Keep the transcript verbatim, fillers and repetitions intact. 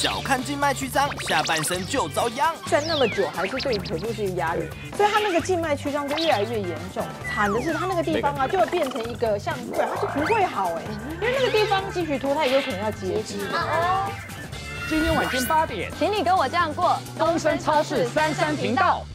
小看静脉曲张，下半身就遭殃。 站那么久，还是对腿部是一个压力，所以他那个静脉曲张就越来越严重。惨的是他那个地方啊，就会变成一个像，不然他就不会好哎，因为那个地方积血脱，它也有可能要截肢的。 今天晚间八点， 请你跟我这样过， 东森超市三三频道。